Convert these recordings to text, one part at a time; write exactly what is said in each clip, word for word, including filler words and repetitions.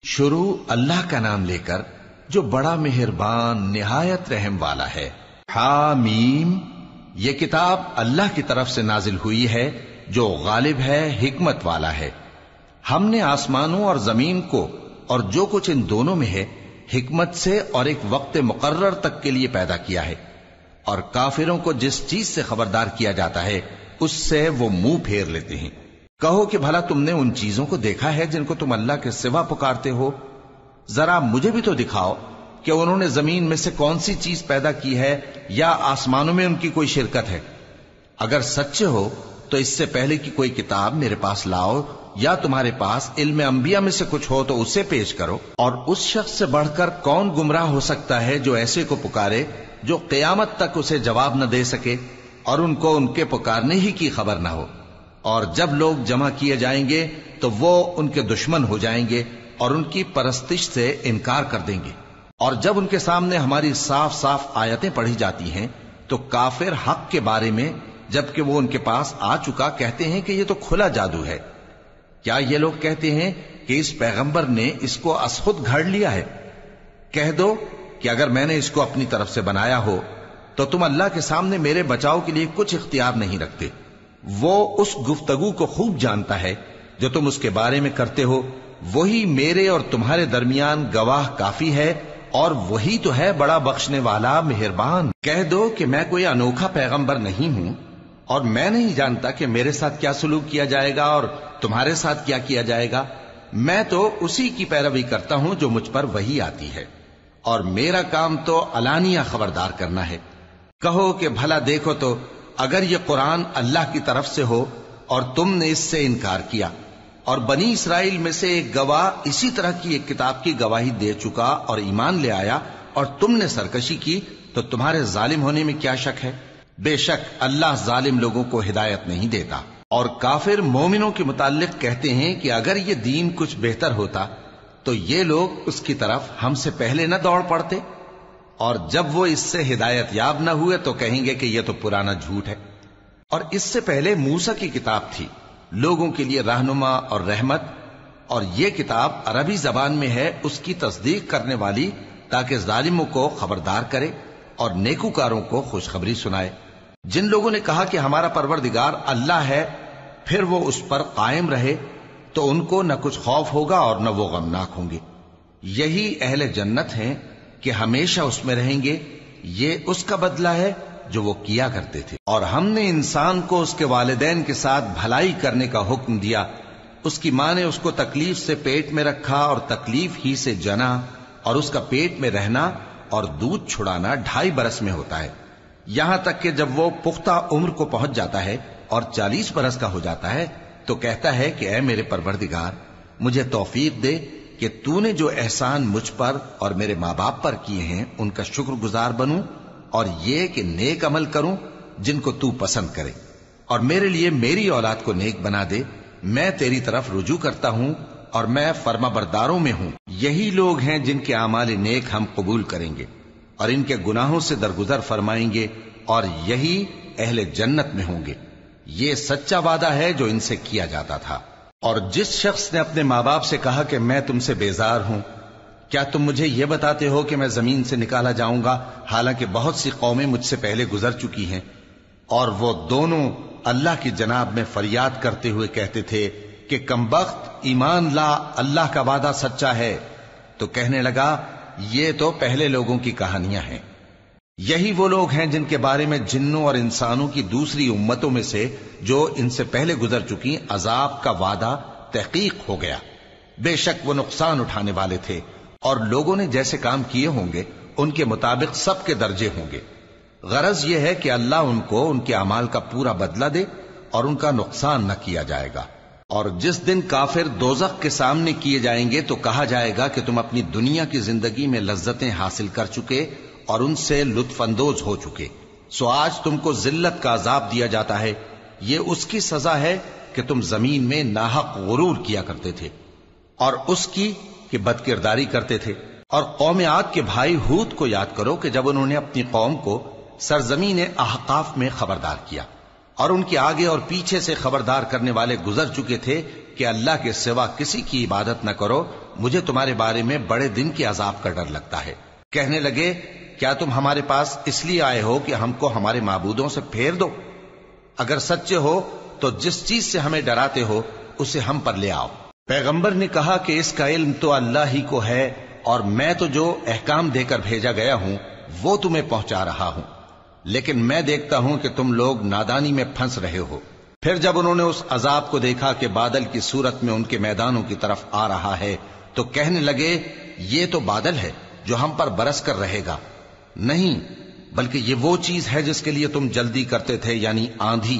شروع اللہ کا نام لے کر جو بڑا مہربان نہایت رحم والا ہے۔ حامیم، یہ کتاب اللہ کی طرف سے نازل ہوئی ہے جو غالب ہے، حکمت والا ہے۔ ہم نے آسمانوں اور زمین کو اور جو کچھ ان دونوں میں ہے حکمت سے اور ایک وقت مقرر تک کے لیے پیدا کیا ہے، اور کافروں کو جس چیز سے خبردار کیا جاتا ہے اس سے وہ منہ پھیر لیتے ہیں۔ کہو کہ بھلا تم نے ان چیزوں کو دیکھا ہے جن کو تم اللہ کے سوا پکارتے ہو؟ ذرا مجھے بھی تو دکھاؤ کہ انہوں نے زمین میں سے کون سی چیز پیدا کی ہے یا آسمانوں میں ان کی کوئی شرکت ہے۔ اگر سچے ہو تو اس سے پہلے کی کوئی کتاب میرے پاس لاؤ، یا تمہارے پاس علم انبیاء میں سے کچھ ہو تو اسے پیش کرو۔ اور اس شخص سے بڑھ کر کون گمراہ ہو سکتا ہے جو ایسے کو پکارے جو قیامت تک اسے جواب نہ دے سکے اور ان کو ان کے پکارنے ہی کی خبر نہ ہو۔ اور جب لوگ جمع کیے جائیں گے تو وہ ان کے دشمن ہو جائیں گے اور ان کی پرستش سے انکار کر دیں گے۔ اور جب ان کے سامنے ہماری صاف صاف آیتیں پڑھی جاتی ہیں تو کافر حق کے بارے میں جبکہ وہ ان کے پاس آ چکا کہتے ہیں کہ یہ تو کھلا جادو ہے۔ کیا یہ لوگ کہتے ہیں کہ اس پیغمبر نے اس کو از خود گھڑ لیا ہے؟ کہہ دو کہ اگر میں نے اس کو اپنی طرف سے بنایا ہو تو تم اللہ کے سامنے میرے بچاؤ کے لیے کچھ اختیار نہیں رکھتے۔ وہ اس گفتگو کو خوب جانتا ہے جو تم اس کے بارے میں کرتے ہو، وہی میرے اور تمہارے درمیان گواہ کافی ہے، اور وہی تو ہے بڑا بخشنے والا مہربان۔ کہہ دو کہ میں کوئی انوکھا پیغمبر نہیں ہوں، اور میں نہیں جانتا کہ میرے ساتھ کیا سلوک کیا جائے گا اور تمہارے ساتھ کیا کیا جائے گا۔ میں تو اسی کی پیروی کرتا ہوں جو مجھ پر وحی آتی ہے، اور میرا کام تو علانیہ خبردار کرنا ہے۔ کہو کہ بھلا دیکھو تو اگر یہ قرآن اللہ کی طرف سے ہو اور تم نے اس سے انکار کیا، اور بنی اسرائیل میں سے ایک گواہ اسی طرح کی ایک کتاب کی گواہی دے چکا اور ایمان لے آیا اور تم نے سرکشی کی، تو تمہارے ظالم ہونے میں کیا شک ہے؟ بے شک اللہ ظالم لوگوں کو ہدایت نہیں دیتا۔ اور کافر مومنوں کے متعلق کہتے ہیں کہ اگر یہ دین کچھ بہتر ہوتا تو یہ لوگ اس کی طرف ہم سے پہلے نہ دوڑ پڑتے، اور جب وہ اس سے ہدایت یاب نہ ہوئے تو کہیں گے کہ یہ تو پرانا جھوٹ ہے۔ اور اس سے پہلے موسیٰ کی کتاب تھی، لوگوں کے لیے رہنما اور رحمت، اور یہ کتاب عربی زبان میں ہے اس کی تصدیق کرنے والی، تاکہ ظالموں کو خبردار کرے اور نیکوکاروں کو خوشخبری سنائے۔ جن لوگوں نے کہا کہ ہمارا پروردگار اللہ ہے، پھر وہ اس پر قائم رہے تو ان کو نہ کچھ خوف ہوگا اور نہ وہ غمناک ہوں گے۔ یہی اہل جنت ہیں کہ ہمیشہ اس میں رہیں گے، یہ اس کا بدلہ ہے جو وہ کیا کرتے تھے۔ اور ہم نے انسان کو اس کے والدین کے ساتھ بھلائی کرنے کا حکم دیا۔ اس کی ماں نے اس کو تکلیف سے پیٹ میں رکھا اور تکلیف ہی سے جنا، اور اس کا پیٹ میں رہنا اور دودھ چھڑانا ڈھائی برس میں ہوتا ہے، یہاں تک کہ جب وہ پختہ عمر کو پہنچ جاتا ہے اور چالیس برس کا ہو جاتا ہے تو کہتا ہے کہ اے میرے پروردگار، مجھے توفیق دے کہ تو نے جو احسان مجھ پر اور میرے ماں باپ پر کیے ہیں ان کا شکر گزار بنوں، اور یہ کہ نیک عمل کروں جن کو تو پسند کرے، اور میرے لیے میری اولاد کو نیک بنا دے۔ میں تیری طرف رجوع کرتا ہوں اور میں فرما برداروں میں ہوں۔ یہی لوگ ہیں جن کے اعمال نیک ہم قبول کریں گے اور ان کے گناہوں سے درگزر فرمائیں گے، اور یہی اہل جنت میں ہوں گے۔ یہ سچا وعدہ ہے جو ان سے کیا جاتا تھا۔ اور جس شخص نے اپنے ماں باپ سے کہا کہ میں تم سے بیزار ہوں، کیا تم مجھے یہ بتاتے ہو کہ میں زمین سے نکالا جاؤں گا، حالانکہ بہت سی قومیں مجھ سے پہلے گزر چکی ہیں؟ اور وہ دونوں اللہ کی جناب میں فریاد کرتے ہوئے کہتے تھے کہ کمبخت، ایمان لا، اللہ کا وعدہ سچا ہے۔ تو کہنے لگا یہ تو پہلے لوگوں کی کہانیاں ہیں۔ یہی وہ لوگ ہیں جن کے بارے میں جنوں اور انسانوں کی دوسری امتوں میں سے جو ان سے پہلے گزر چکی عذاب کا وعدہ تحقیق ہو گیا۔ بے شک وہ نقصان اٹھانے والے تھے، اور لوگوں نے جیسے کام کیے ہوں گے ان کے مطابق سب کے درجے ہوں گے۔ غرض یہ ہے کہ اللہ ان کو ان کے اعمال کا پورا بدلہ دے اور ان کا نقصان نہ کیا جائے گا۔ اور جس دن کافر دوزخ کے سامنے کیے جائیں گے تو کہا جائے گا کہ تم اپنی دنیا کی زندگی میں لذتیں حاصل کر چکے اور ان سے لطف اندوز ہو چکے، سو آج تم کو ذلت کا عذاب دیا جاتا ہے۔ یہ اس کی سزا ہے کہ تم زمین میں ناحق غرور کیا کرتے تھے، اور اس کی کہ بد کرداری کرتے تھے۔ اور قوم عاد کے بھائی ہود کو یاد کرو کہ جب انہوں نے اپنی قوم کو سرزمین احقاف میں خبردار کیا، اور ان کے آگے اور پیچھے سے خبردار کرنے والے گزر چکے تھے کہ اللہ کے سوا کسی کی عبادت نہ کرو، مجھے تمہارے بارے میں بڑے دن کے عذاب کا ڈر لگتا ہے۔ کہنے لگے کیا تم ہمارے پاس اس لیے آئے ہو کہ ہم کو ہمارے معبودوں سے پھیر دو؟ اگر سچے ہو تو جس چیز سے ہمیں ڈراتے ہو اسے ہم پر لے آؤ۔ پیغمبر نے کہا کہ اس کا علم تو اللہ ہی کو ہے، اور میں تو جو احکام دے کر بھیجا گیا ہوں وہ تمہیں پہنچا رہا ہوں، لیکن میں دیکھتا ہوں کہ تم لوگ نادانی میں پھنس رہے ہو۔ پھر جب انہوں نے اس عذاب کو دیکھا کہ بادل کی صورت میں ان کے میدانوں کی طرف آ رہا ہے تو کہنے لگے یہ تو بادل ہے جو ہم پر برس کر رہے گا۔ نہیں، بلکہ یہ وہ چیز ہے جس کے لیے تم جلدی کرتے تھے، یعنی آندھی،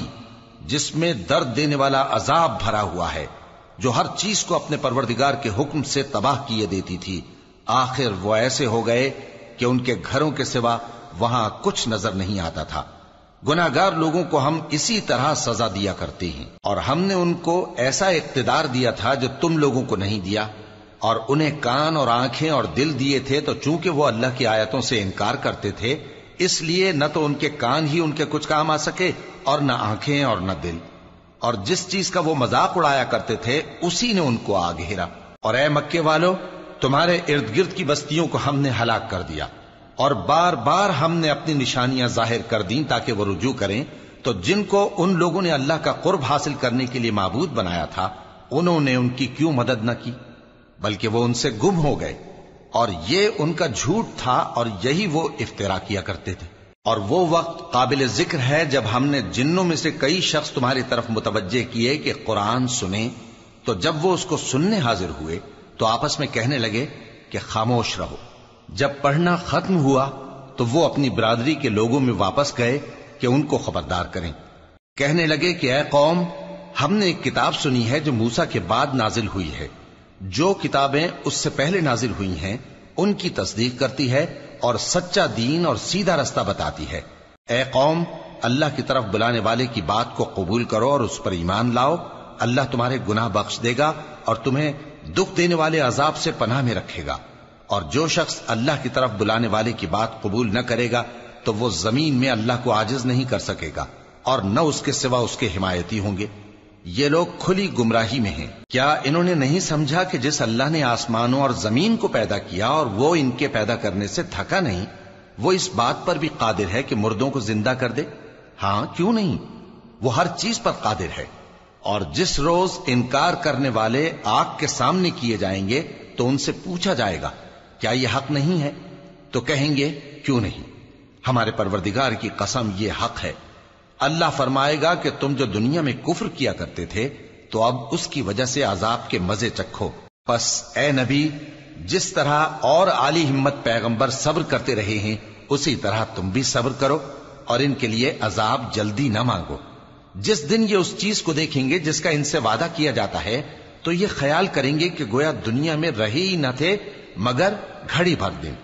جس میں درد دینے والا عذاب بھرا ہوا ہے، جو ہر چیز کو اپنے پروردگار کے حکم سے تباہ کیے دیتی تھی۔ آخر وہ ایسے ہو گئے کہ ان کے گھروں کے سوا وہاں کچھ نظر نہیں آتا تھا۔ گناہگار لوگوں کو ہم اسی طرح سزا دیا کرتے ہیں، اور ہم نے ان کو ایسا اقتدار دیا تھا جو تم لوگوں کو نہیں دیا، اور انہیں کان اور آنکھیں اور دل دیے تھے، تو چونکہ وہ اللہ کی آیتوں سے انکار کرتے تھے اس لیے نہ تو ان کے کان ہی ان کے کچھ کام آ سکے اور نہ آنکھیں اور نہ دل، اور جس چیز کا وہ مذاق اڑایا کرتے تھے اسی نے ان کو آ گھیرا۔ اور اے مکے والو، تمہارے ارد گرد کی بستیوں کو ہم نے ہلاک کر دیا، اور بار بار ہم نے اپنی نشانیاں ظاہر کر دیں تاکہ وہ رجوع کریں، تو جن کو ان لوگوں نے اللہ کا قرب حاصل کرنے کے لیے معبود بنایا تھا انہوں نے ان کی کیوں مدد نہ کی، بلکہ وہ ان سے گم ہو گئے، اور یہ ان کا جھوٹ تھا اور یہی وہ افترا کیا کرتے تھے۔ اور وہ وقت قابل ذکر ہے جب ہم نے جنوں میں سے کئی شخص تمہاری طرف متوجہ کیے کہ قرآن سنیں، تو جب وہ اس کو سننے حاضر ہوئے تو آپس میں کہنے لگے کہ خاموش رہو۔ جب پڑھنا ختم ہوا تو وہ اپنی برادری کے لوگوں میں واپس گئے کہ ان کو خبردار کریں۔ کہنے لگے کہ اے قوم، ہم نے ایک کتاب سنی ہے جو موسیٰ کے بعد نازل ہوئی ہے، جو کتابیں اس سے پہلے نازل ہوئی ہیں ان کی تصدیق کرتی ہے اور سچا دین اور سیدھا رستہ بتاتی ہے۔ اے قوم، اللہ کی طرف بلانے والے کی بات کو قبول کرو اور اس پر ایمان لاؤ، اللہ تمہارے گناہ بخش دے گا اور تمہیں دکھ دینے والے عذاب سے پناہ میں رکھے گا۔ اور جو شخص اللہ کی طرف بلانے والے کی بات قبول نہ کرے گا تو وہ زمین میں اللہ کو عاجز نہیں کر سکے گا، اور نہ اس کے سوا اس کے حمایتی ہوں گے۔ یہ لوگ کھلی گمراہی میں ہیں۔ کیا انہوں نے نہیں سمجھا کہ جس اللہ نے آسمانوں اور زمین کو پیدا کیا اور وہ ان کے پیدا کرنے سے تھکا نہیں، وہ اس بات پر بھی قادر ہے کہ مردوں کو زندہ کر دے؟ ہاں، کیوں نہیں، وہ ہر چیز پر قادر ہے۔ اور جس روز انکار کرنے والے آگ کے سامنے کیے جائیں گے تو ان سے پوچھا جائے گا کیا یہ حق نہیں ہے؟ تو کہیں گے کیوں نہیں، ہمارے پروردگار کی قسم یہ حق ہے۔ اللہ فرمائے گا کہ تم جو دنیا میں کفر کیا کرتے تھے تو اب اس کی وجہ سے عذاب کے مزے چکھو۔ پس اے نبی، جس طرح اور عالی ہمت پیغمبر صبر کرتے رہے ہیں اسی طرح تم بھی صبر کرو، اور ان کے لیے عذاب جلدی نہ مانگو۔ جس دن یہ اس چیز کو دیکھیں گے جس کا ان سے وعدہ کیا جاتا ہے تو یہ خیال کریں گے کہ گویا دنیا میں رہے ہی نہ تھے مگر گھڑی بھر دن۔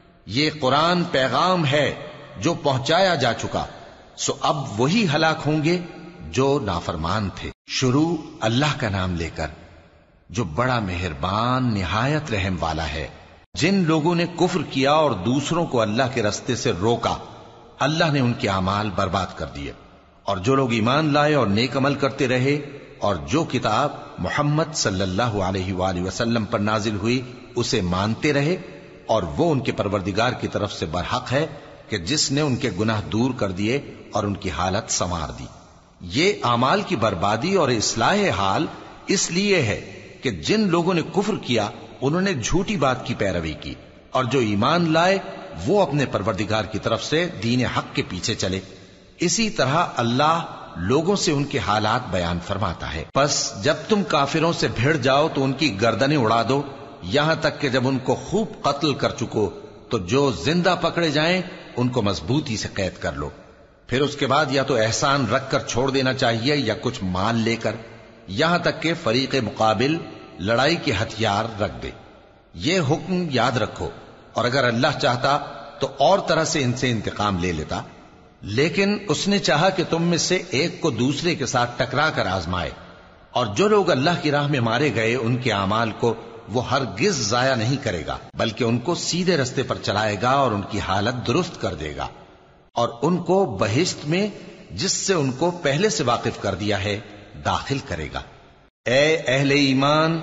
یہ قرآن پیغام ہے جو پہنچایا جا چکا، سو اب وہی ہلاک ہوں گے جو نافرمان تھے۔ شروع اللہ کا نام لے کر جو بڑا مہربان نہایت رحم والا ہے۔ جن لوگوں نے کفر کیا اور دوسروں کو اللہ کے رستے سے روکا، اللہ نے ان کے اعمال برباد کر دیے، اور جو لوگ ایمان لائے اور نیک عمل کرتے رہے اور جو کتاب محمد صلی اللہ علیہ وآلہ وسلم پر نازل ہوئی اسے مانتے رہے، اور وہ ان کے پروردگار کی طرف سے برحق ہے کہ جس نے ان کے گناہ دور کر دیے اور ان کی حالت سنوار دی۔ یہ اعمال کی بربادی اور اصلاح حال اس لیے ہے کہ جن لوگوں نے کفر کیا انہوں نے جھوٹی بات کی پیروی کی، اور جو ایمان لائے وہ اپنے پروردگار کی طرف سے دین حق کے پیچھے چلے۔ اسی طرح اللہ لوگوں سے ان کے حالات بیان فرماتا ہے۔ پس جب تم کافروں سے بھیڑ جاؤ تو ان کی گردنیں اڑا دو، یہاں تک کہ جب ان کو خوب قتل کر چکو تو جو زندہ پکڑے جائیں ان کو مضبوطی سے قید کر لو۔ پھر اس کے بعد یا تو احسان رکھ کر چھوڑ دینا چاہیے یا کچھ مال لے کر، یہاں تک کہ فریق مقابل لڑائی کے ہتھیار رکھ دے۔ یہ حکم یاد رکھو، اور اگر اللہ چاہتا تو اور طرح سے ان سے انتقام لے لیتا، لیکن اس نے چاہا کہ تم میں سے ایک کو دوسرے کے ساتھ ٹکرا کر آزمائے، اور جو لوگ اللہ کی راہ میں مارے گئے ان کے اعمال کو وہ ہرگز ضائع نہیں کرے گا، بلکہ ان کو سیدھے رستے پر چلائے گا اور ان کی حالت درست کر دے گا، اور ان کو بہشت میں جس سے ان کو پہلے سے واقف کر دیا ہے داخل کرے گا۔ اے اہل ایمان،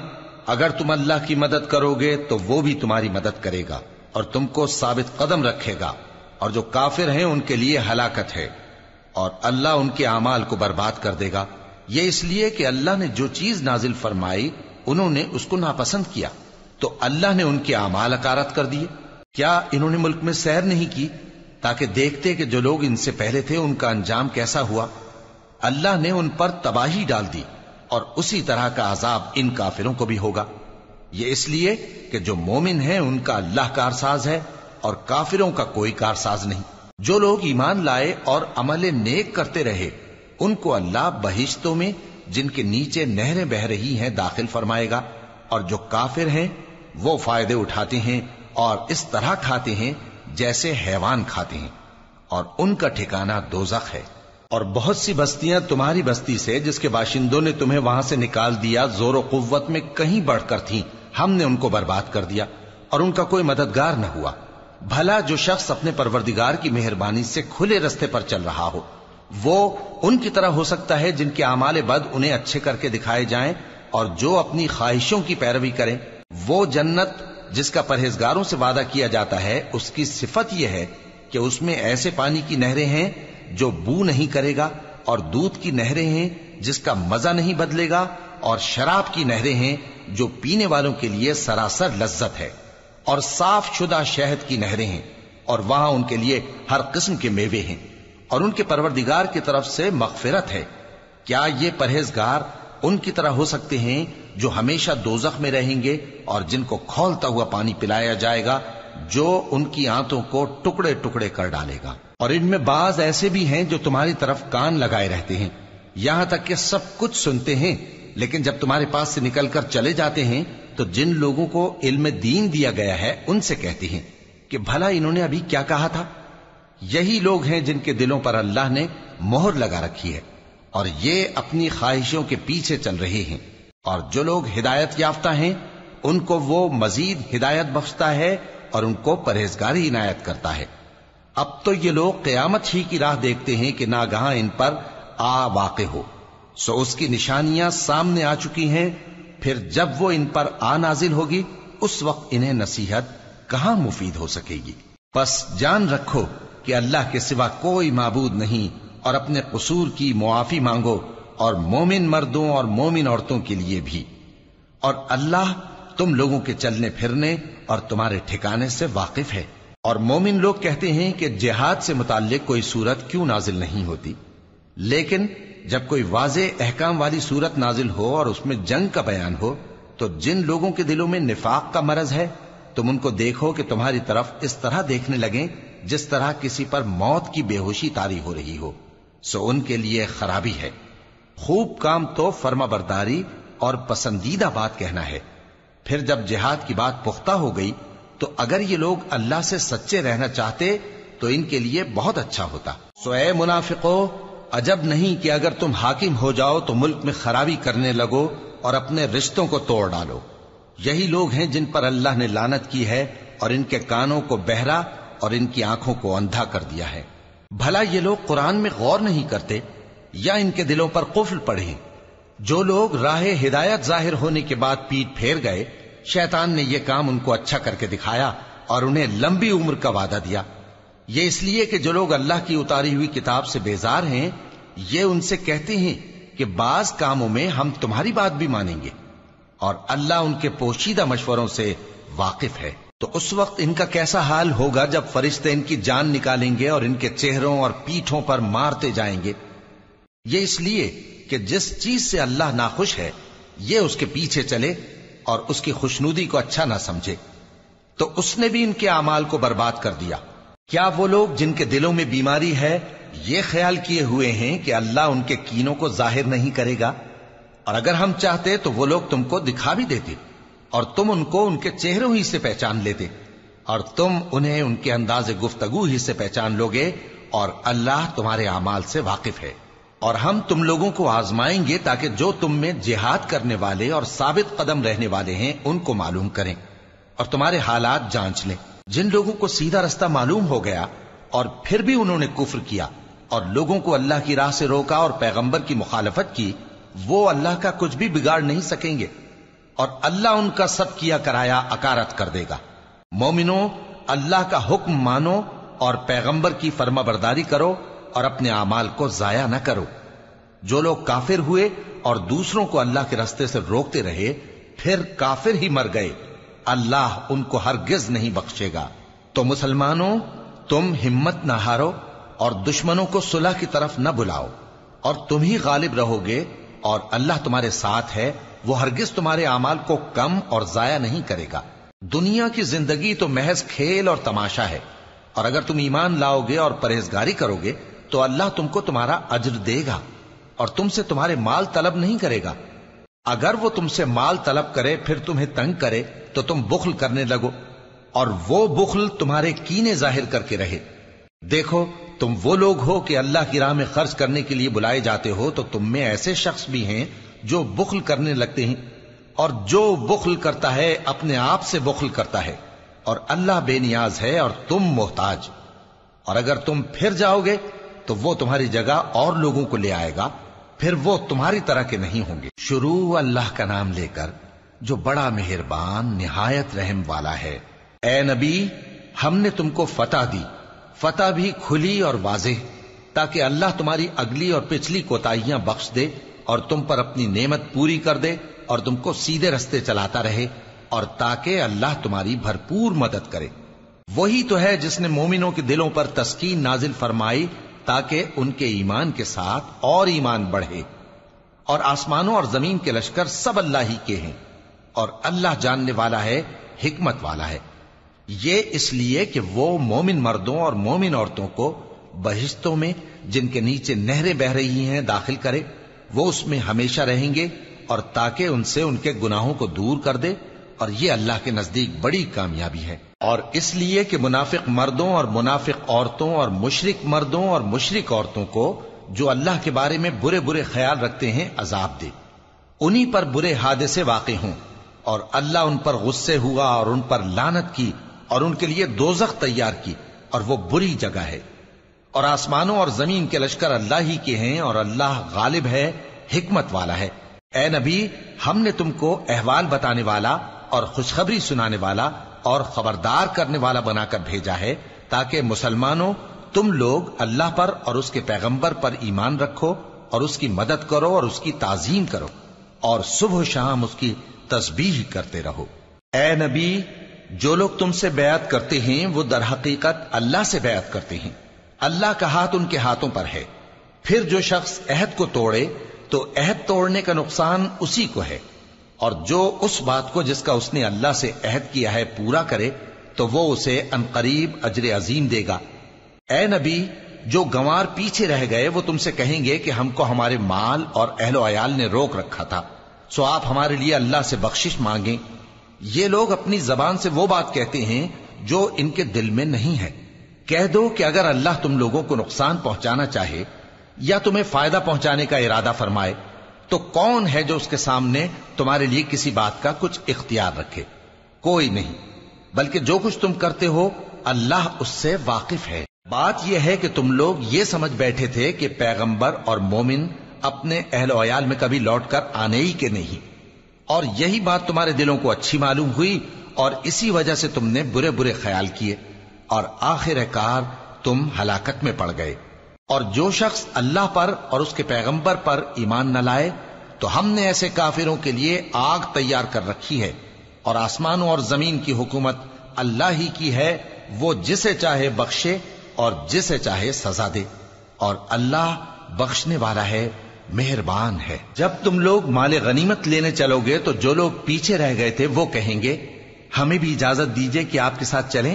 اگر تم اللہ کی مدد کرو گے تو وہ بھی تمہاری مدد کرے گا اور تم کو ثابت قدم رکھے گا، اور جو کافر ہیں ان کے لیے ہلاکت ہے، اور اللہ ان کے اعمال کو برباد کر دے گا۔ یہ اس لیے کہ اللہ نے جو چیز نازل فرمائی انہوں نے اس کو ناپسند کیا، تو اللہ نے ان کے اعمال اکارت کر دیے۔ کیا انہوں نے ملک میں سیر نہیں کی تاکہ دیکھتے کہ جو لوگ ان سے پہلے تھے ان کا انجام کیسا ہوا؟ اللہ نے ان پر تباہی ڈال دی، اور اسی طرح کا عذاب ان کافروں کو بھی ہوگا۔ یہ اس لیے کہ جو مومن ہیں ان کا اللہ کارساز ہے اور کافروں کا کوئی کارساز نہیں۔ جو لوگ ایمان لائے اور عمل نیک کرتے رہے ان کو اللہ بہشتوں میں جن کے نیچے نہریں بہ رہی ہیں داخل فرمائے گا، اور جو کافر ہیں وہ فائدے اٹھاتے ہیں اور اس طرح کھاتے ہیں جیسے حیوان کھاتے ہیں، اور ان کا ٹھکانہ دوزخ ہے۔ اور بہت سی بستیاں تمہاری بستی سے جس کے باشندوں نے تمہیں وہاں سے نکال دیا زور و قوت میں کہیں بڑھ کر تھیں، ہم نے ان کو برباد کر دیا اور ان کا کوئی مددگار نہ ہوا۔ بھلا جو شخص اپنے پروردگار کی مہربانی سے کھلے رستے پر چل رہا ہو وہ ان کی طرح ہو سکتا ہے جن کے اعمال بد انہیں اچھے کر کے دکھائے جائیں، اور جو اپنی خواہشوں کی پیروی کریں۔ وہ جنت جس کا پرہیزگاروں سے وعدہ کیا جاتا ہے اس کی صفت یہ ہے کہ اس میں ایسے پانی کی نہریں ہیں جو بو نہیں کرے گا، اور دودھ کی نہریں ہیں جس کا مزہ نہیں بدلے گا، اور شراب کی نہریں ہیں جو پینے والوں کے لیے سراسر لذت ہے، اور صاف شدہ شہد کی نہریں ہیں، اور وہاں ان کے لیے ہر قسم کے میوے ہیں، اور ان کے پروردگار کی طرف سے مغفرت ہے۔ کیا یہ پرہیزگار ان کی طرح ہو سکتے ہیں جو ہمیشہ دوزخ میں رہیں گے اور جن کو کھولتا ہوا پانی پلایا جائے گا جو ان کی آنتوں کو ٹکڑے ٹکڑے کر ڈالے گا؟ اور ان میں بعض ایسے بھی ہیں جو تمہاری طرف کان لگائے رہتے ہیں، یہاں تک کہ سب کچھ سنتے ہیں، لیکن جب تمہارے پاس سے نکل کر چلے جاتے ہیں تو جن لوگوں کو علم دین دیا گیا ہے ان سے کہتے ہیں کہ بھلا انہوں نے ابھی کیا کہا تھا؟ یہی لوگ ہیں جن کے دلوں پر اللہ نے مہر لگا رکھی ہے اور یہ اپنی خواہشوں کے پیچھے چل رہے ہیں، اور جو لوگ ہدایت یافتہ ہیں ان کو وہ مزید ہدایت بخشتا ہے اور ان کو پرہیزگاری عنایت کرتا ہے۔ اب تو یہ لوگ قیامت ہی کی راہ دیکھتے ہیں کہ ناگہاں ان پر آ واقع ہو، سو اس کی نشانیاں سامنے آ چکی ہیں، پھر جب وہ ان پر آ نازل ہوگی اس وقت انہیں نصیحت کہاں مفید ہو سکے گی۔ پس جان رکھو کہ اللہ کے سوا کوئی معبود نہیں، اور اپنے قصور کی معافی مانگو، اور مومن مردوں اور مومن عورتوں کے لیے بھی، اور اللہ تم لوگوں کے چلنے پھرنے اور تمہارے ٹھکانے سے واقف ہے۔ اور مومن لوگ کہتے ہیں کہ جہاد سے متعلق کوئی سورت کیوں نازل نہیں ہوتی، لیکن جب کوئی واضح احکام والی سورت نازل ہو اور اس میں جنگ کا بیان ہو تو جن لوگوں کے دلوں میں نفاق کا مرض ہے تم ان کو دیکھو کہ تمہاری طرف اس طرح دیکھنے لگیں جس طرح کسی پر موت کی بے ہوشی طاری ہو رہی ہو، سو ان کے لیے خرابی ہے۔ خوب کام تو فرما برداری اور پسندیدہ بات کہنا ہے۔ پھر جب جہاد کی بات پختہ ہو گئی تو اگر یہ لوگ اللہ سے سچے رہنا چاہتے تو ان کے لیے بہت اچھا ہوتا۔ سو اے منافقو، عجب نہیں کہ اگر تم حاکم ہو جاؤ تو ملک میں خرابی کرنے لگو اور اپنے رشتوں کو توڑ ڈالو۔ یہی لوگ ہیں جن پر اللہ نے لعنت کی ہے اور ان کے کانوں کو بہرا اور ان کی آنکھوں کو اندھا کر دیا ہے۔ بھلا یہ لوگ قرآن میں غور نہیں کرتے یا ان کے دلوں پر قفل پڑے ہیں؟ جو لوگ راہ ہدایت ظاہر ہونے کے بعد پیٹ پھیر گئے، شیطان نے یہ کام ان کو اچھا کر کے دکھایا اور انہیں لمبی عمر کا وعدہ دیا۔ یہ اس لیے کہ جو لوگ اللہ کی اتاری ہوئی کتاب سے بیزار ہیں یہ ان سے کہتے ہیں کہ بعض کاموں میں ہم تمہاری بات بھی مانیں گے، اور اللہ ان کے پوشیدہ مشوروں سے واقف ہے۔ تو اس وقت ان کا کیسا حال ہوگا جب فرشتے ان کی جان نکالیں گے اور ان کے چہروں اور پیٹھوں پر مارتے جائیں گے۔ یہ اس لیے کہ جس چیز سے اللہ ناخوش ہے یہ اس کے پیچھے چلے اور اس کی خوشنودی کو اچھا نہ سمجھے، تو اس نے بھی ان کے اعمال کو برباد کر دیا۔ کیا وہ لوگ جن کے دلوں میں بیماری ہے یہ خیال کیے ہوئے ہیں کہ اللہ ان کے کینوں کو ظاہر نہیں کرے گا؟ اور اگر ہم چاہتے تو وہ لوگ تم کو دکھا بھی دیتے اور تم ان کو ان کے چہروں ہی سے پہچان لیتے، اور تم انہیں ان کے انداز گفتگو ہی سے پہچان لوگے، اور اللہ تمہارے اعمال سے واقف ہے۔ اور ہم تم لوگوں کو آزمائیں گے تاکہ جو تم میں جہاد کرنے والے اور ثابت قدم رہنے والے ہیں ان کو معلوم کریں اور تمہارے حالات جانچ لیں۔ جن لوگوں کو سیدھا رستہ معلوم ہو گیا اور پھر بھی انہوں نے کفر کیا اور لوگوں کو اللہ کی راہ سے روکا اور پیغمبر کی مخالفت کی، وہ اللہ کا کچھ بھی بگاڑ نہیں سکیں گے، اور اللہ ان کا سب کیا کرایا اکارت کر دے گا۔ مومنو، اللہ کا حکم مانو اور پیغمبر کی فرما برداری کرو اور اپنے اعمال کو ضائع نہ کرو۔ جو لوگ کافر ہوئے اور دوسروں کو اللہ کے راستے سے روکتے رہے پھر کافر ہی مر گئے، اللہ ان کو ہرگز نہیں بخشے گا۔ تو مسلمانوں، تم ہمت نہ ہارو اور دشمنوں کو صلح کی طرف نہ بلاؤ، اور تم ہی غالب رہو گے، اور اللہ تمہارے ساتھ ہے، وہ ہرگز تمہارے اعمال کو کم اور ضائع نہیں کرے گا۔ دنیا کی زندگی تو محض کھیل اور تماشا ہے، اور اگر تم ایمان لاؤ گے اور پرہیزگاری کرو گے تو اللہ تم کو تمہارا اجر دے گا اور تم سے تمہارے مال طلب نہیں کرے گا۔ اگر وہ تم سے مال طلب کرے پھر تمہیں تنگ کرے تو تم بخل کرنے لگو، اور وہ بخل تمہارے کینے ظاہر کر کے رہے۔ دیکھو، تم وہ لوگ ہو کہ اللہ کی راہ میں خرچ کرنے کے لیے بلائے جاتے ہو، تو تم میں ایسے شخص بھی ہیں جو بخل کرنے لگتے ہیں، اور جو بخل کرتا ہے اپنے آپ سے بخل کرتا ہے، اور اللہ بے نیاز ہے اور تم محتاج۔ اور اگر تم پھر جاؤ گے تو وہ تمہاری جگہ اور لوگوں کو لے آئے گا، پھر وہ تمہاری طرح کے نہیں ہوں گے۔ شروع اللہ کا نام لے کر جو بڑا مہربان نہایت رحم والا ہے۔ اے نبی، ہم نے تم کو فتح دی، فتح بھی کھلی اور واضح، تاکہ اللہ تمہاری اگلی اور پچھلی کوتاہیاں بخش دے اور تم پر اپنی نعمت پوری کر دے اور تم کو سیدھے رستے چلاتا رہے، اور تاکہ اللہ تمہاری بھرپور مدد کرے۔ وہی تو ہے جس نے مومنوں کے دلوں پر تسکین نازل فرمائی تاکہ ان کے ایمان کے ساتھ اور ایمان بڑھے۔ اور آسمانوں اور زمین کے لشکر سب اللہ ہی کے ہیں، اور اللہ جاننے والا ہے، حکمت والا ہے۔ یہ اس لیے کہ وہ مومن مردوں اور مومن عورتوں کو بہشتوں میں جن کے نیچے نہریں بہ رہی ہیں داخل کرے، وہ اس میں ہمیشہ رہیں گے، اور تاکہ ان سے ان کے گناہوں کو دور کر دے، اور یہ اللہ کے نزدیک بڑی کامیابی ہے۔ اور اس لیے کہ منافق مردوں اور منافق عورتوں اور مشرک مردوں اور مشرک عورتوں کو جو اللہ کے بارے میں برے برے خیال رکھتے ہیں عذاب دے، انہی پر برے حادثے واقع ہوں، اور اللہ ان پر غصے ہوا اور ان پر لعنت کی اور ان کے لیے دوزخ تیار کی، اور وہ بری جگہ ہے۔ اور آسمانوں اور زمین کے لشکر اللہ ہی کے ہیں، اور اللہ غالب ہے، حکمت والا ہے۔ اے نبی، ہم نے تم کو احوال بتانے والا اور خوشخبری سنانے والا اور خبردار کرنے والا بنا کر بھیجا ہے، تاکہ مسلمانوں تم لوگ اللہ پر اور اس کے پیغمبر پر ایمان رکھو اور اس کی مدد کرو اور اس کی تعظیم کرو، اور صبح و شام اس کی تسبیح کرتے رہو۔ اے نبی، جو لوگ تم سے بیعت کرتے ہیں وہ در حقیقت اللہ سے بیعت کرتے ہیں، اللہ کا ہاتھ ان کے ہاتھوں پر ہے۔ پھر جو شخص عہد کو توڑے تو عہد توڑنے کا نقصان اسی کو ہے، اور جو اس بات کو جس کا اس نے اللہ سے عہد کیا ہے پورا کرے تو وہ اسے عنقریب اجر عظیم دے گا۔ اے نبی، جو گنوار پیچھے رہ گئے وہ تم سے کہیں گے کہ ہم کو ہمارے مال اور اہل و عیال نے روک رکھا تھا، سو آپ ہمارے لیے اللہ سے بخشش مانگیں۔ یہ لوگ اپنی زبان سے وہ بات کہتے ہیں جو ان کے دل میں نہیں ہے۔ کہہ دو کہ اگر اللہ تم لوگوں کو نقصان پہنچانا چاہے یا تمہیں فائدہ پہنچانے کا ارادہ فرمائے تو کون ہے جو اس کے سامنے تمہارے لیے کسی بات کا کچھ اختیار رکھے؟ کوئی نہیں، بلکہ جو کچھ تم کرتے ہو اللہ اس سے واقف ہے۔ بات یہ ہے کہ تم لوگ یہ سمجھ بیٹھے تھے کہ پیغمبر اور مومن اپنے اہل و عیال میں کبھی لوٹ کر آنے ہی کے نہیں، اور یہی بات تمہارے دلوں کو اچھی معلوم ہوئی اور اسی وجہ سے تم نے برے برے خیال کیے، اور آخر کار تم ہلاکت میں پڑ گئے۔ اور جو شخص اللہ پر اور اس کے پیغمبر پر ایمان نہ لائے تو ہم نے ایسے کافروں کے لیے آگ تیار کر رکھی ہے، اور آسمانوں اور زمین کی حکومت اللہ ہی کی ہے، وہ جسے چاہے بخشے اور جسے چاہے سزا دے، اور اللہ بخشنے والا ہے، مہربان ہے۔ جب تم لوگ مال غنیمت لینے چلو گے تو جو لوگ پیچھے رہ گئے تھے وہ کہیں گے ہمیں بھی اجازت دیجئے کہ آپ کے ساتھ چلیں۔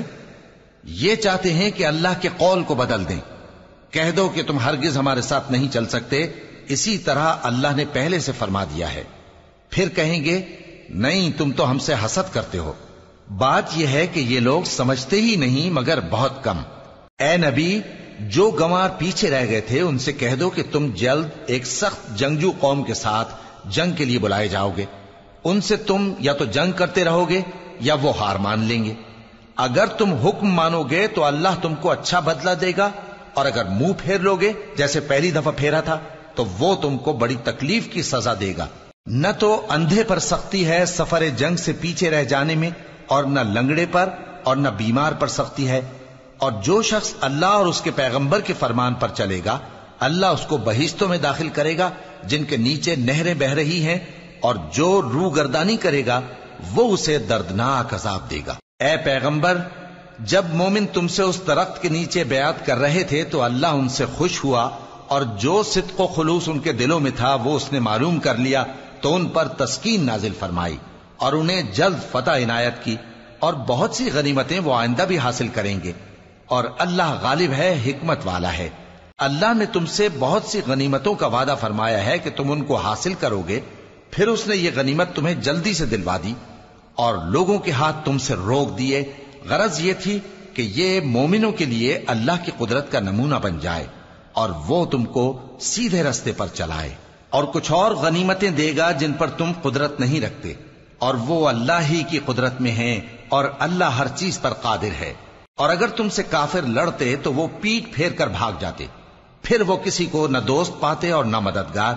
یہ چاہتے ہیں کہ اللہ کے قول کو بدل دیں۔ کہہ دو کہ تم ہرگز ہمارے ساتھ نہیں چل سکتے، اسی طرح اللہ نے پہلے سے فرما دیا ہے۔ پھر کہیں گے نہیں، تم تو ہم سے حسد کرتے ہو۔ بات یہ ہے کہ یہ لوگ سمجھتے ہی نہیں مگر بہت کم۔ اے نبی، جو گنوار پیچھے رہ گئے تھے ان سے کہہ دو کہ تم جلد ایک سخت جنگجو قوم کے ساتھ جنگ کے لیے بلائے جاؤ گے، ان سے تم یا تو جنگ کرتے رہو گے یا وہ ہار مان لیں گے۔ اگر تم حکم مانو گے تو اللہ تم کو اچھا بدلہ دے گا، اور اگر منہ پھیر لو گے جیسے پہلی دفعہ پھیرا تھا تو وہ تم کو بڑی تکلیف کی سزا دے گا۔ نہ تو اندھے پر سختی ہے سفر جنگ سے پیچھے رہ جانے میں، اور نہ لنگڑے پر اور نہ بیمار پر سختی ہے، اور جو شخص اللہ اور اس کے پیغمبر کے فرمان پر چلے گا اللہ اس کو بہشتوں میں داخل کرے گا جن کے نیچے نہریں بہ رہی ہیں، اور جو روگردانی کرے گا وہ اسے دردناک عذاب دے گا۔ اے پیغمبر، جب مومن تم سے اس درخت کے نیچے بیعت کر رہے تھے تو اللہ ان سے خوش ہوا، اور جو صدق و خلوص ان کے دلوں میں تھا وہ اس نے معلوم کر لیا تو ان پر تسکین نازل فرمائی اور انہیں جلد فتح عنایت کی، اور بہت سی غنیمتیں وہ آئندہ بھی حاصل کریں گے، اور اللہ غالب ہے، حکمت والا ہے۔ اللہ نے تم سے بہت سی غنیمتوں کا وعدہ فرمایا ہے کہ تم ان کو حاصل کرو گے، پھر اس نے یہ غنیمت تمہیں جلدی سے دلوا دی اور لوگوں کے ہاتھ تم سے روک دیے۔ غرض یہ تھی کہ یہ مومنوں کے لیے اللہ کی قدرت کا نمونہ بن جائے اور وہ تم کو سیدھے رستے پر چلائے، اور کچھ اور غنیمتیں دے گا جن پر تم قدرت نہیں رکھتے، اور وہ اللہ ہی کی قدرت میں ہیں، اور اللہ ہر چیز پر قادر ہے۔ اور اگر تم سے کافر لڑتے تو وہ پیٹ پھیر کر بھاگ جاتے، پھر وہ کسی کو نہ دوست پاتے اور نہ مددگار۔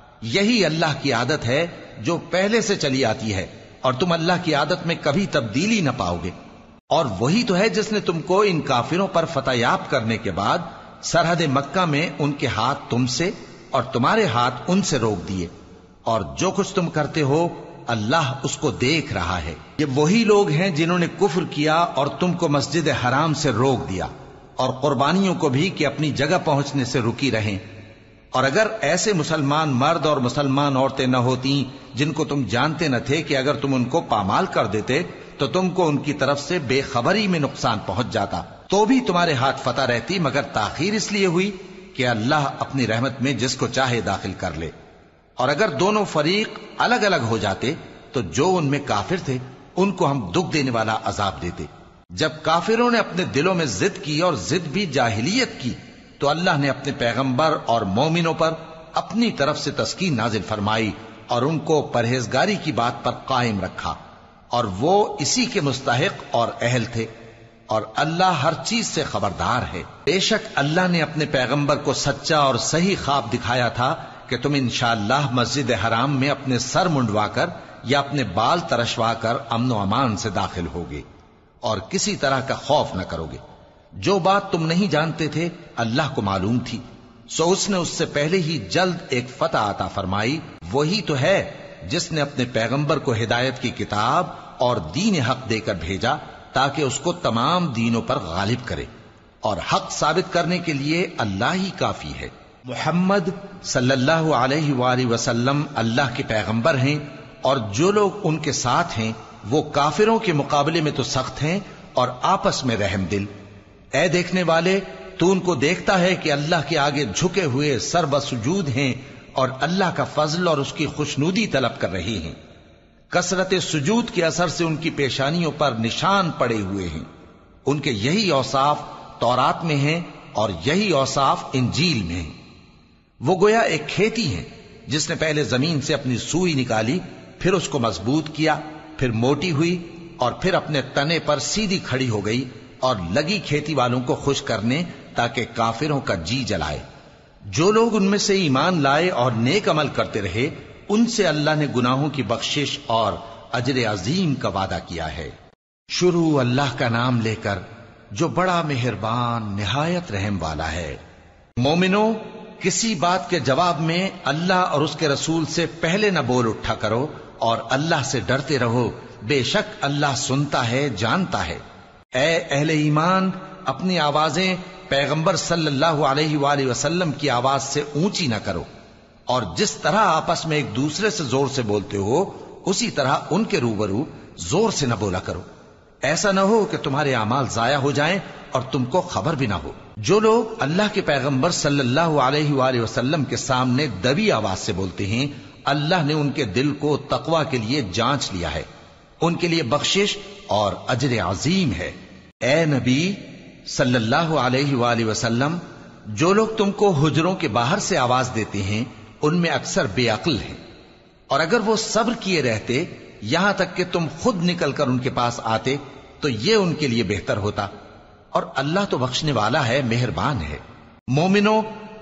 یہی اللہ کی عادت ہے جو پہلے سے چلی آتی ہے، اور تم اللہ کی عادت میں کبھی تبدیلی نہ پاؤ گے۔ اور وہی تو ہے جس نے تم کو ان کافروں پر فتح یاب کرنے کے بعد سرحد مکہ میں ان کے ہاتھ تم سے اور تمہارے ہاتھ ان سے روک دیے، اور جو کچھ تم کرتے ہو اللہ اس کو دیکھ رہا ہے۔ یہ وہی لوگ ہیں جنہوں نے کفر کیا اور تم کو مسجد حرام سے روک دیا، اور قربانیوں کو بھی کہ اپنی جگہ پہنچنے سے رکی رہیں۔ اور اگر ایسے مسلمان مرد اور مسلمان عورتیں نہ ہوتی جن کو تم جانتے نہ تھے کہ اگر تم ان کو پامال کر دیتے تو تم کو ان کی طرف سے بے خبری میں نقصان پہنچ جاتا، تو بھی تمہارے ہاتھ فتح رہتی، مگر تاخیر اس لیے ہوئی کہ اللہ اپنی رحمت میں جس کو چاہے داخل کر لے۔ اور اگر دونوں فریق الگ الگ ہو جاتے تو جو ان میں کافر تھے ان کو ہم دکھ دینے والا عذاب دیتے۔ جب کافروں نے اپنے دلوں میں ضد کی، اور ضد بھی جاہلیت کی، تو اللہ نے اپنے پیغمبر اور مومنوں پر اپنی طرف سے تسکین نازل فرمائی اور ان کو پرہیزگاری کی بات پر قائم رکھا، اور وہ اسی کے مستحق اور اہل تھے، اور اللہ ہر چیز سے خبردار ہے۔ بے شک اللہ نے اپنے پیغمبر کو سچا اور صحیح خواب دکھایا تھا کہ تم انشاءاللہ مسجد حرام میں اپنے سر منڈوا کر یا اپنے بال ترشوا کر امن و امان سے داخل ہوگے اور کسی طرح کا خوف نہ کرو گے۔ جو بات تم نہیں جانتے تھے اللہ کو معلوم تھی، سو اس نے اس سے پہلے ہی جلد ایک فتح عطا فرمائی۔ وہی تو ہے جس نے اپنے پیغمبر کو ہدایت کی کتاب اور دین حق دے کر بھیجا تاکہ اس کو تمام دینوں پر غالب کرے، اور حق ثابت کرنے کے لیے اللہ ہی کافی ہے۔ محمد صلی اللہ علیہ وآلہ وسلم اللہ کے پیغمبر ہیں، اور جو لوگ ان کے ساتھ ہیں وہ کافروں کے مقابلے میں تو سخت ہیں اور آپس میں رحم دل۔ اے دیکھنے والے، تو ان کو دیکھتا ہے کہ اللہ کے آگے جھکے ہوئے سر بسجود ہیں اور اللہ کا فضل اور اس کی خوشنودی طلب کر رہے ہیں۔ کثرت سجود کے اثر سے ان کی پیشانیوں پر نشان پڑے ہوئے ہیں۔ ان کے یہی اوصاف تورات میں ہیں اور یہی اوصاف انجیل میں ہیں۔ وہ گویا ایک کھیتی ہیں جس نے پہلے زمین سے اپنی سوئی نکالی، پھر اس کو مضبوط کیا، پھر موٹی ہوئی، اور پھر اپنے تنے پر سیدھی کھڑی ہو گئی، اور لگی کھیتی والوں کو خوش کرنے تاکہ کافروں کا جی جلائے۔ جو لوگ ان میں سے ایمان لائے اور نیک عمل کرتے رہے ان سے اللہ نے گناہوں کی بخشش اور اجر عظیم کا وعدہ کیا ہے۔ شروع اللہ کا نام لے کر جو بڑا مہربان نہایت رحم والا ہے۔ مومنوں، کسی بات کے جواب میں اللہ اور اس کے رسول سے پہلے نہ بول اٹھا کرو، اور اللہ سے ڈرتے رہو، بے شک اللہ سنتا ہے، جانتا ہے۔ اے اہل ایمان، اپنی آوازیں پیغمبر صلی اللہ علیہ وآلہ وسلم کی آواز سے اونچی نہ کرو، اور جس طرح آپس میں ایک دوسرے سے زور سے بولتے ہو اسی طرح ان کے روبرو زور سے نہ بولا کرو، ایسا نہ ہو کہ تمہارے اعمال ضائع ہو جائیں اور تم کو خبر بھی نہ ہو۔ جو لوگ اللہ کے پیغمبر صلی اللہ علیہ وآلہ وسلم کے سامنے دبی آواز سے بولتے ہیں اللہ نے ان کے دل کو تقوی کے لیے جانچ لیا ہے، ان کے لیے بخشش اور اجر عظیم ہے۔ اے نبی صلی اللہ علیہ وآلہ وسلم، جو لوگ تم کو حجروں کے باہر سے آواز دیتے ہیں ان میں اکثر بے عقل ہیں، اور اگر وہ صبر کیے رہتے یہاں تک کہ تم خود نکل کر ان کے پاس آتے تو یہ ان کے لیے بہتر ہوتا، اور اللہ تو بخشنے والا ہے، مہربان ہے۔ مومنوں،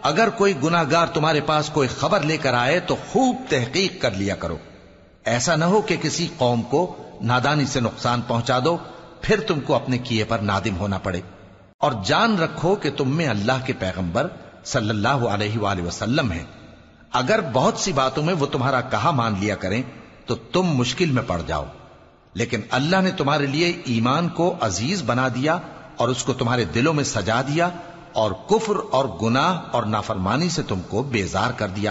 اگر کوئی گناہگار تمہارے پاس کوئی خبر لے کر آئے تو خوب تحقیق کر لیا کرو، ایسا نہ ہو کہ کسی قوم کو نادانی سے نقصان پہنچا دو، پھر تم کو اپنے کیے پر نادم ہونا پڑے۔ اور جان رکھو کہ تم میں اللہ کے پیغمبر صلی اللہ علیہ وآلہ وسلم ہیں، اگر بہت سی باتوں میں وہ تمہارا کہا مان لیا کریں تو تم مشکل میں پڑ جاؤ، لیکن اللہ نے تمہارے لیے ایمان کو عزیز بنا دیا اور اس کو تمہارے دلوں میں سجا دیا، اور کفر اور گناہ اور نافرمانی سے تم کو بیزار کر دیا۔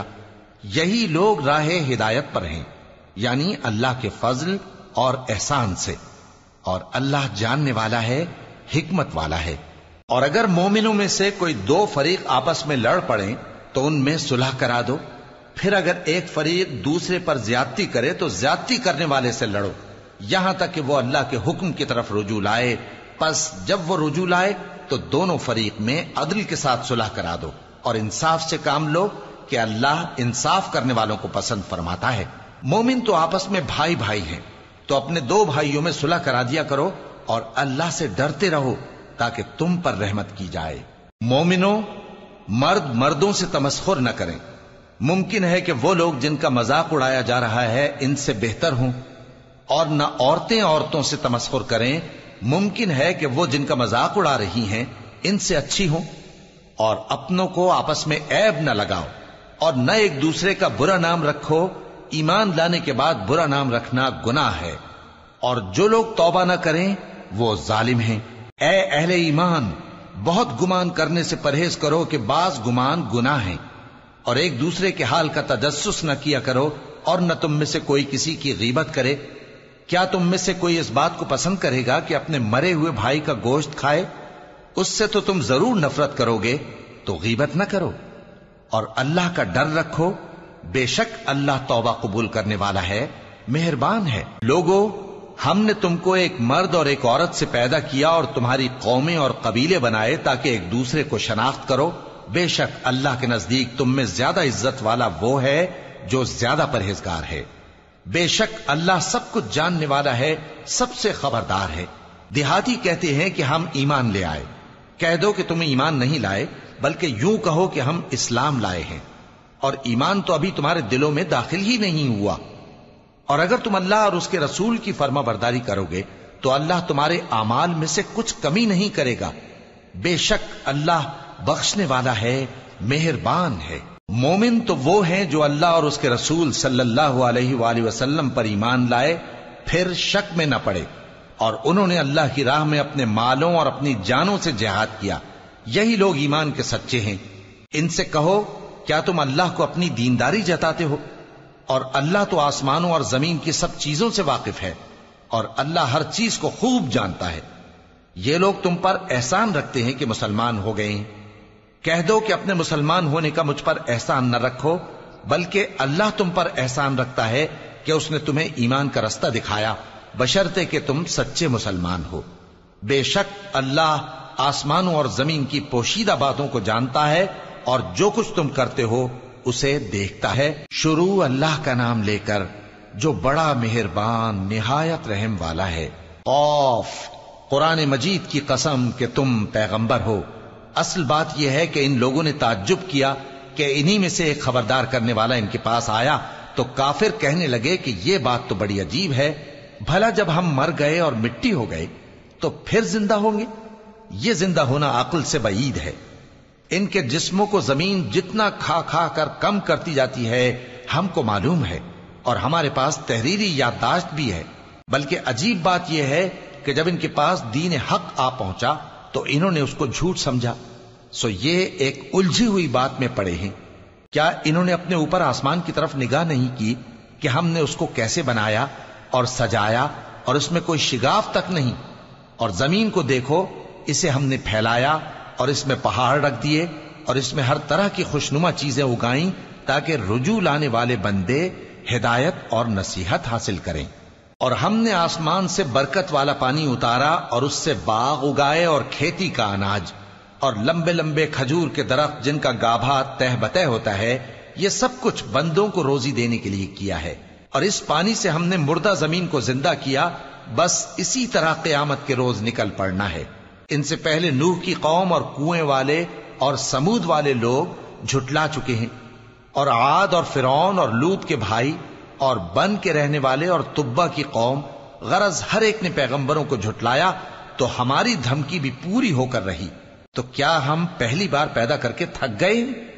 یہی لوگ راہ ہدایت پر ہیں، یعنی اللہ کے فضل اور احسان سے، اور اللہ جاننے والا ہے، حکمت والا ہے۔ اور اگر مومنوں میں سے کوئی دو فریق آپس میں لڑ پڑیں تو ان میں صلح کرا دو، پھر اگر ایک فریق دوسرے پر زیادتی کرے تو زیادتی کرنے والے سے لڑو، یہاں تک کہ وہ اللہ کے حکم کی طرف رجوع لائے۔ پس جب وہ رجوع لائے تو دونوں فریق میں عدل کے ساتھ صلح کرا دو، اور انصاف سے کام لو کہ اللہ انصاف کرنے والوں کو پسند فرماتا ہے۔ مومن تو آپس میں بھائی بھائی ہیں، تو اپنے دو بھائیوں میں صلح کرا دیا کرو، اور اللہ سے ڈرتے رہو تاکہ تم پر رحمت کی جائے۔ مومنوں، مرد مردوں سے تمسخر نہ کریں۔ ممکن ہے کہ وہ لوگ جن کا مذاق اڑایا جا رہا ہے ان سے بہتر ہوں، اور نہ عورتیں عورتوں سے تمسخر کریں۔ ممکن ہے کہ وہ جن کا مذاق اڑا رہی ہیں ان سے اچھی ہوں۔ اور اپنوں کو آپس میں عیب نہ لگاؤ، اور نہ ایک دوسرے کا برا نام رکھو۔ ایمان لانے کے بعد برا نام رکھنا گناہ ہے، اور جو لوگ توبہ نہ کریں وہ ظالم ہیں۔ اے اہل ایمان، بہت گمان کرنے سے پرہیز کرو کہ بعض گمان گناہ ہیں، اور ایک دوسرے کے حال کا تجسس نہ کیا کرو، اور نہ تم میں سے کوئی کسی کی غیبت کرے۔ کیا تم میں سے کوئی اس بات کو پسند کرے گا کہ اپنے مرے ہوئے بھائی کا گوشت کھائے؟ اس سے تو تم ضرور نفرت کرو گے، تو غیبت نہ کرو، اور اللہ کا ڈر رکھو، بے شک اللہ توبہ قبول کرنے والا ہے، مہربان ہے۔ لوگو، ہم نے تم کو ایک مرد اور ایک عورت سے پیدا کیا اور تمہاری قومیں اور قبیلے بنائے تاکہ ایک دوسرے کو شناخت کرو۔ بے شک اللہ کے نزدیک تم میں زیادہ عزت والا وہ ہے جو زیادہ پرہیزگار ہے۔ بے شک اللہ سب کچھ جاننے والا ہے، سب سے خبردار ہے۔ دیہاتی کہتے ہیں کہ ہم ایمان لے آئے، کہہ دو کہ تم ایمان نہیں لائے، بلکہ یوں کہو کہ ہم اسلام لائے ہیں، اور ایمان تو ابھی تمہارے دلوں میں داخل ہی نہیں ہوا۔ اور اگر تم اللہ اور اس کے رسول کی فرما برداری کرو گے تو اللہ تمہارے اعمال میں سے کچھ کمی نہیں کرے گا۔ بے شک اللہ بخشنے والا ہے، مہربان ہے۔ مومن تو وہ ہیں جو اللہ اور اس کے رسول صلی اللہ علیہ وآلہ وسلم پر ایمان لائے، پھر شک میں نہ پڑے، اور انہوں نے اللہ کی راہ میں اپنے مالوں اور اپنی جانوں سے جہاد کیا۔ یہی لوگ ایمان کے سچے ہیں۔ ان سے کہو، کیا تم اللہ کو اپنی دینداری جتاتے ہو؟ اور اللہ تو آسمانوں اور زمین کی سب چیزوں سے واقف ہے، اور اللہ ہر چیز کو خوب جانتا ہے۔ یہ لوگ تم پر احسان رکھتے ہیں کہ مسلمان ہو گئے ہیں۔ کہہ دو کہ اپنے مسلمان ہونے کا مجھ پر احسان نہ رکھو، بلکہ اللہ تم پر احسان رکھتا ہے کہ اس نے تمہیں ایمان کا رستہ دکھایا، بشرطے کہ تم سچے مسلمان ہو۔ بے شک اللہ آسمانوں اور زمین کی پوشیدہ باتوں کو جانتا ہے، اور جو کچھ تم کرتے ہو اسے دیکھتا ہے۔ شروع اللہ کا نام لے کر جو بڑا مہربان نہایت رحم والا ہے۔ قاف، قرآن مجید کی قسم کہ تم پیغمبر ہو۔ اصل بات یہ ہے کہ ان لوگوں نے تعجب کیا کہ انہی میں سے ایک خبردار کرنے والا ان کے پاس آیا، تو کافر کہنے لگے کہ یہ بات تو بڑی عجیب ہے، بھلا جب ہم مر گئے اور مٹی ہو گئے تو پھر زندہ ہوں گے؟ یہ زندہ ہونا عقل سے بعید ہے۔ ان کے جسموں کو زمین جتنا کھا کھا کر کم کرتی جاتی ہے ہم کو معلوم ہے، اور ہمارے پاس تحریری یادداشت بھی ہے۔ بلکہ عجیب بات یہ ہے کہ جب ان کے پاس دین حق آ پہنچا تو انہوں نے اس کو جھوٹ سمجھا، سو یہ ایک الجھی ہوئی بات میں پڑے ہیں۔ کیا انہوں نے اپنے اوپر آسمان کی طرف نگاہ نہیں کی کہ ہم نے اس کو کیسے بنایا اور سجایا، اور اس میں کوئی شگاف تک نہیں؟ اور زمین کو دیکھو، اسے ہم نے پھیلایا اور اس میں پہاڑ رکھ دیے، اور اس میں ہر طرح کی خوشنما چیزیں اگائیں تاکہ رجوع لانے والے بندے ہدایت اور نصیحت حاصل کریں۔ اور ہم نے آسمان سے برکت والا پانی اتارا اور اس سے باغ اگائے اور کھیتی کا اناج، اور لمبے لمبے کھجور کے درخت جن کا گابھا تہ بتہ ہوتا ہے۔ یہ سب کچھ بندوں کو روزی دینے کے لیے کیا ہے۔ اور اس پانی سے ہم نے مردہ زمین کو زندہ کیا، بس اسی طرح قیامت کے روز نکل پڑنا ہے۔ ان سے پہلے نوح کی قوم اور کنویں والے اور سمود والے لوگ جھٹلا چکے ہیں، اور عاد اور فرعون اور لوط کے بھائی اور بن کے رہنے والے اور تبا کی قوم، غرض ہر ایک نے پیغمبروں کو جھٹلایا، تو ہماری دھمکی بھی پوری ہو کر رہی۔ تو کیا ہم پہلی بار پیدا کر کے تھک گئے؟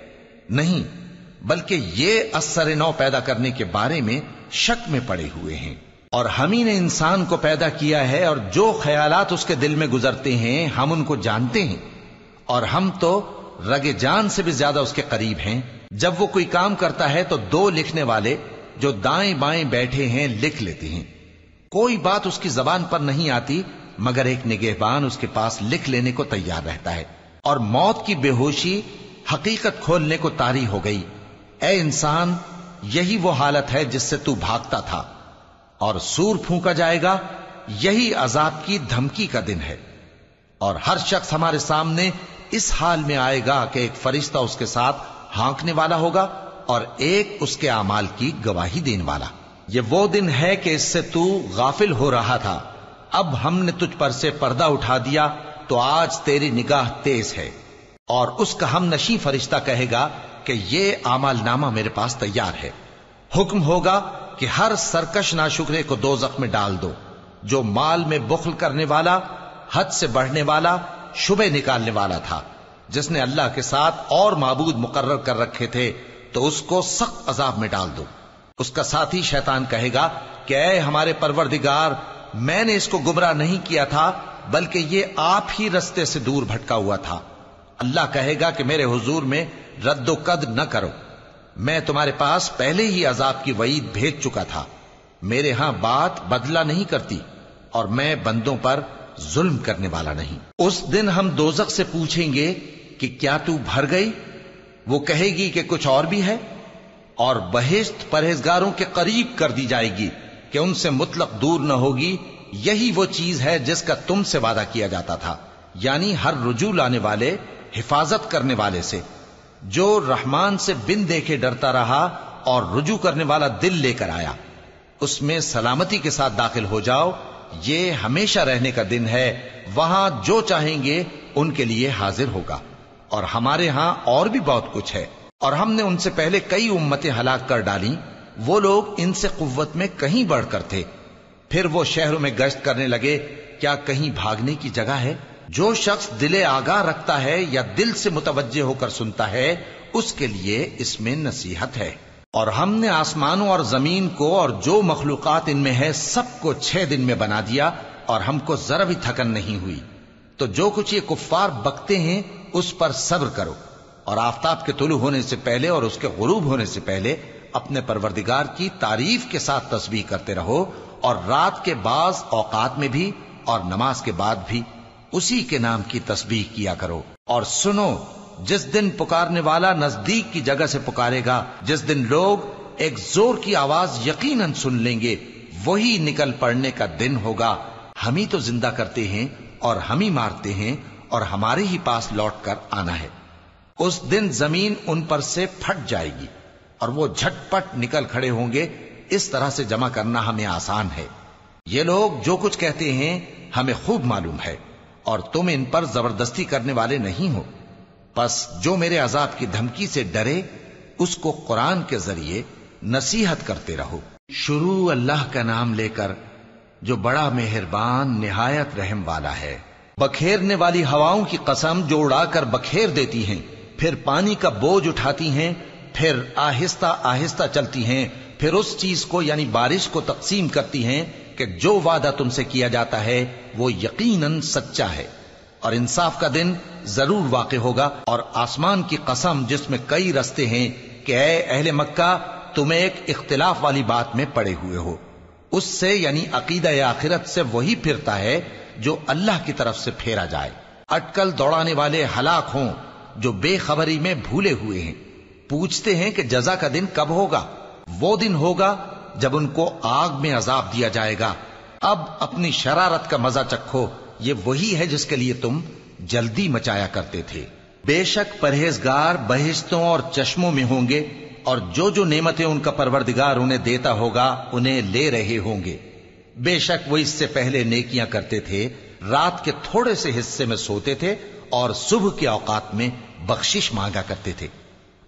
نہیں، بلکہ یہ اثر نو پیدا کرنے کے بارے میں شک میں پڑے ہوئے ہیں۔ اور ہم ہی نے انسان کو پیدا کیا ہے، اور جو خیالات اس کے دل میں گزرتے ہیں ہم ان کو جانتے ہیں، اور ہم تو رگ جان سے بھی زیادہ اس کے قریب ہیں۔ جب وہ کوئی کام کرتا ہے تو دو لکھنے والے جو دائیں بائیں بیٹھے ہیں لکھ لیتے ہیں۔ کوئی بات اس کی زبان پر نہیں آتی مگر ایک نگہبان اس کے پاس لکھ لینے کو تیار رہتا ہے۔ اور موت کی بے ہوشی حقیقت کھولنے کو طاری ہو گئی۔ اے انسان، یہی وہ حالت ہے جس سے تو بھاگتا تھا، اور سور پھونکا جائے گا، یہی عذاب کی دھمکی کا دن ہے۔ اور ہر شخص ہمارے سامنے اس حال میں آئے گا کہ ایک فرشتہ اس کے ساتھ ہانکنے والا ہوگا اور ایک اس کے اعمال کی گواہی دینے والا۔ یہ وہ دن ہے کہ اس سے تو غافل ہو رہا تھا، اب ہم نے تجھ پر سے پردہ اٹھا دیا تو آج تیری نگاہ تیز ہے۔ اور اس کا ہم نشیں فرشتہ کہے گا کہ یہ اعمال نامہ میرے پاس تیار ہے۔ حکم ہوگا کہ ہر سرکش ناشکرے کو دوزخ میں ڈال دو، جو مال میں بخل کرنے والا، حد سے بڑھنے والا، شبہ نکالنے والا تھا، جس نے اللہ کے ساتھ اور معبود مقرر کر رکھے تھے، تو اس کو سخت عذاب میں ڈال دو۔ اس کا ساتھی شیطان کہے گا کہ اے ہمارے پروردگار، میں نے اس کو گمراہ نہیں کیا تھا بلکہ یہ آپ ہی رستے سے دور بھٹکا ہوا تھا۔ اللہ کہے گا کہ میرے حضور میں رد و قد نہ کرو، میں تمہارے پاس پہلے ہی عذاب کی وعید بھیج چکا تھا۔ میرے ہاں بات بدلہ نہیں کرتی، اور میں بندوں پر ظلم کرنے والا نہیں۔ اس دن ہم دوزخ سے پوچھیں گے کہ کیا تو بھر گئی؟ وہ کہے گی کہ کچھ اور بھی ہے، اور بہشت پرہیزگاروں کے قریب کر دی جائے گی کہ ان سے مطلق دور نہ ہوگی۔ یہی وہ چیز ہے جس کا تم سے وعدہ کیا جاتا تھا، یعنی ہر رجوع لانے والے، حفاظت کرنے والے سے، جو رحمان سے بن دیکھے ڈرتا رہا اور رجوع کرنے والا دل لے کر آیا، اس میں سلامتی کے ساتھ داخل ہو جاؤ۔ یہ ہمیشہ رہنے کا دن ہے، وہاں جو چاہیں گے ان کے لیے حاضر ہوگا۔ اور ہمارے ہاں اور بھی بہت کچھ ہے، اور ہم نے ان سے پہلے کئی امتیں ہلاک کر ڈالیں، وہ لوگ ان سے قوت میں کہیں بڑھ کر تھے۔ پھر وہ شہروں میں گشت کرنے لگے، کیا کہیں بھاگنے کی جگہ ہے؟ جو شخص دل آگاہ رکھتا ہے یا دل سے متوجہ ہو کر سنتا ہے، اس کے لیے اس میں نصیحت ہے۔ اور ہم نے آسمانوں اور زمین کو اور جو مخلوقات ان میں ہے سب کو چھ دن میں بنا دیا، اور ہم کو ذرا بھی تھکن نہیں ہوئی۔ تو جو کچھ یہ کفار بکتے ہیں اس پر صبر کرو، اور آفتاب کے طلوع ہونے سے پہلے اور اس کے غروب ہونے سے پہلے اپنے پروردگار کی تعریف کے ساتھ تسبیح کرتے رہو، اور رات کے بعض اوقات میں بھی اور نماز کے بعد بھی اسی کے نام کی تسبیح کیا کرو۔ اور سنو، جس دن پکارنے والا نزدیک کی جگہ سے پکارے گا، جس دن لوگ ایک زور کی آواز یقیناً سن لیں گے، وہی نکل پڑنے کا دن ہوگا۔ ہم ہی تو زندہ کرتے ہیں اور ہم ہی مارتے ہیں، اور ہمارے ہی پاس لوٹ کر آنا ہے۔ اس دن زمین ان پر سے پھٹ جائے گی، اور وہ جھٹ پٹ نکل کھڑے ہوں گے۔ اس طرح سے جمع کرنا ہمیں آسان ہے۔ یہ لوگ جو کچھ کہتے ہیں ہمیں خوب معلوم ہے، اور تم ان پر زبردستی کرنے والے نہیں ہو۔ پس جو میرے عذاب کی دھمکی سے ڈرے، اس کو قرآن کے ذریعے نصیحت کرتے رہو۔ شروع اللہ کا نام لے کر جو بڑا مہربان نہایت رحم والا ہے۔ بکھیرنے والی ہواؤں کی قسم جو اڑا کر بکھیر دیتی ہیں، پھر پانی کا بوجھ اٹھاتی ہیں، پھر آہستہ آہستہ چلتی ہیں، پھر اس چیز کو یعنی بارش کو تقسیم کرتی ہیں کہ جو وعدہ تم سے کیا جاتا ہے وہ یقیناً سچا ہے، اور انصاف کا دن ضرور واقع ہوگا۔ اور آسمان کی قسم جس میں کئی رستے ہیں کہ اے اہل مکہ، تم ایک اختلاف والی بات میں پڑے ہوئے ہو، اس سے یعنی عقیدہ آخرت سے وہی پھرتا ہے جو اللہ کی طرف سے پھیرا جائے۔ اٹکل دوڑانے والے ہلاک ہوں جو بے خبری میں بھولے ہوئے ہیں۔ پوچھتے ہیں کہ جزا کا دن کب ہوگا؟ وہ دن ہوگا جب ان کو آگ میں عذاب دیا جائے گا۔ اب اپنی شرارت کا مزہ چکھو، یہ وہی ہے جس کے لیے تم جلدی مچایا کرتے تھے۔ بے شک پرہیزگار بہشتوں اور چشموں میں ہوں گے، اور جو جو نعمتیں ان کا پروردگار انہیں دیتا ہوگا انہیں لے رہے ہوں گے۔ بے شک وہ اس سے پہلے نیکیاں کرتے تھے، رات کے تھوڑے سے حصے میں سوتے تھے اور صبح کے اوقات میں بخشش مانگا کرتے تھے۔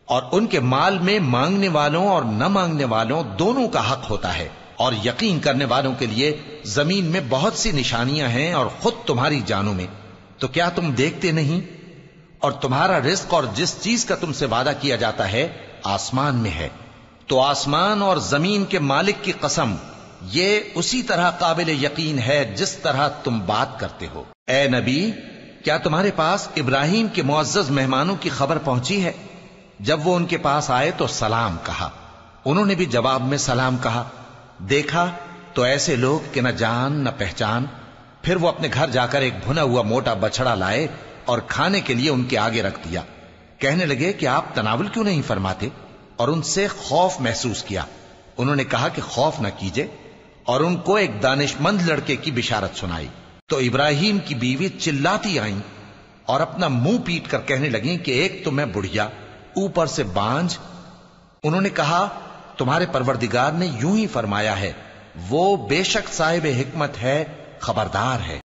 اور ان کے مال میں مانگنے والوں اور نہ مانگنے والوں دونوں کا حق ہوتا ہے، اور یقین کرنے والوں کے لیے زمین میں بہت سی نشانیاں ہیں اور خود تمہاری جانوں میں، تو کیا تم دیکھتے نہیں؟ اور تمہارا رزق اور جس چیز کا تم سے وعدہ کیا جاتا ہے آسمان میں ہے، تو آسمان اور زمین کے مالک کی قسم یہ اسی طرح قابل یقین ہے جس طرح تم بات کرتے ہو۔ اے نبی، کیا تمہارے پاس ابراہیم کے معزز مہمانوں کی خبر پہنچی ہے؟ جب وہ ان کے پاس آئے تو سلام کہا، انہوں نے بھی جواب میں سلام کہا۔ دیکھا تو ایسے لوگ کہ نہ جان نہ پہچان۔ پھر وہ اپنے گھر جا کر ایک بھنا ہوا موٹا بچڑا لائے اور کھانے کے لیے ان کے آگے رکھ دیا۔ کہنے لگے کہ آپ تناول کیوں نہیں فرماتے؟ اور ان سے خوف محسوس کیا۔ انہوں نے کہا کہ خوف نہ کیجے، اور ان کو ایک دانش مند لڑکے کی بشارت سنائی۔ تو ابراہیم کی بیوی چلاتی آئیں اور اپنا منہ پیٹ کر کہنے لگیں کہ ایک تو میں بڑھیا، اوپر سے بانجھ۔ انہوں نے کہا تمہارے پروردگار نے یوں ہی فرمایا ہے، وہ بے شک صاحب حکمت ہے، خبردار ہے۔